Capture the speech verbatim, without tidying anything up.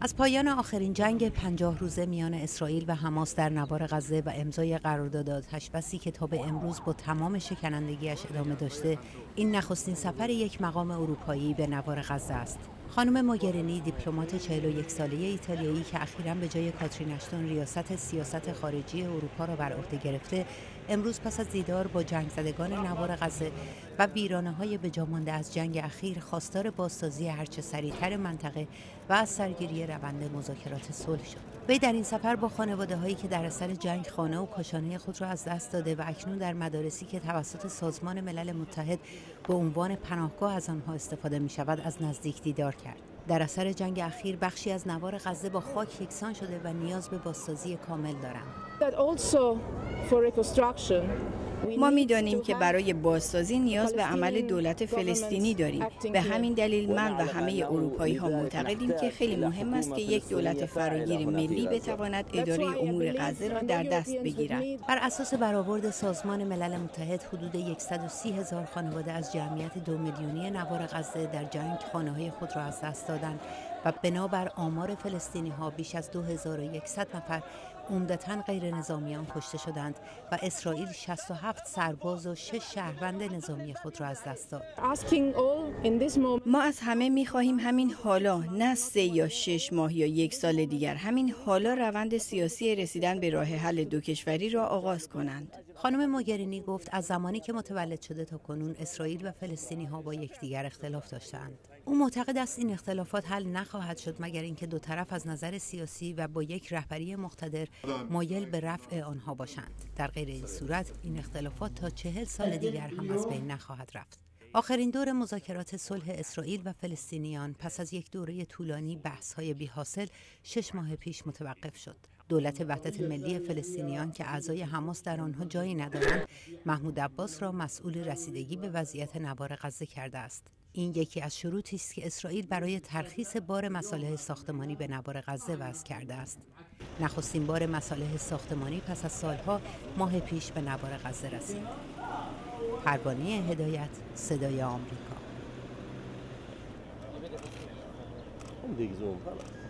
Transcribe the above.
از پایان آخرین جنگ پنجاه روزه میان اسرائیل و حماس در نوار غزه و امضای قرارداد آتش‌بسی که تا به امروز با تمام شکنندگیش ادامه داشته، این نخستین سفر یک مقام اروپایی به نوار غزه است. خانم موگرینی، دیپلمات چهل و یک ساله ایتالیایی که اخیراً به جای کاترین اشتون ریاست سیاست خارجی اروپا را بر عهده گرفته، امروز پس از دیدار با جنگ زدگان نوار غزه و ویرانه‌های بجا مانده از جنگ اخیر، خواستار بازسازی هرچه سریعتر منطقه و از سرگیری روند مذاکرات صلح شد. وی در این سفر با خانواده‌هایی که در اثر جنگ خانه و کاشانه خود را از دست داده و اکنون در مدارسی که توسط سازمان ملل متحد به عنوان پناهگاه از آنها استفاده می‌شود از نزدیک دیدار کرد. در اثر جنگ اخیر بخشی از نوار غزه با خاک یکسان شده و نیاز به بازسازی کامل دارند. ما می‌دانیم که برای بازسازی نیاز به عمل دولت فلسطینی داریم. به همین دلیل من و همه اروپایی‌ها معتقدیم که خیلی مهم است که یک دولت فراگیر ملی بتواند اداره امور غزه را در دست بگیرد. بر اساس برآورد سازمان ملل متحد، حدود صد و سی هزار خانواده از جمعیت دو میلیونی نوار غزه در جنگ خانه‌های خود را از دست دادند و بنابر آمار فلسطینی‌ها بیش از دو هزار و صد نفر عمدتاً غیر نظامیان کشته شدند و اسرائیل شصت و هفت سرباز و شش شهروند نظامی خود را از دست داد. ما از همه می‌خواهیم همین حالا، نه سه یا شش ماه یا یک سال دیگر، همین حالا روند سیاسی رسیدن به راه حل دو کشوری را آغاز کنند. خانم موگرینی گفت از زمانی که متولد شده تا کنون اسرائیل و فلسطینی‌ها با یکدیگر اختلاف داشتند. او معتقد است این اختلافات حل نخواهد شد مگر اینکه دو طرف از نظر سیاسی و با یک رهبری مقتدر مایل به رفع آنها باشند. در غیر این صورت این اختلافات تا چهل سال دیگر هم از بین نخواهد رفت. آخرین دور مذاکرات صلح اسرائیل و فلسطینیان پس از یک دوره طولانی بحث‌های بی‌حاصل شش ماه پیش متوقف شد. دولت وحدت ملی فلسطینیان که اعضای حماس در آنها جایی ندارند، محمود عباس را مسئول رسیدگی به وضعیت نوار غزه کرده است. این یکی از شروطی است که اسرائیل برای ترخیص بار مصالح ساختمانی به نوار غزه وضع کرده است. نخستین بار مصالح ساختمانی پس از سالها ماه پیش به نوار غزه رسید. پروانه هدایت، صدای آمریکا.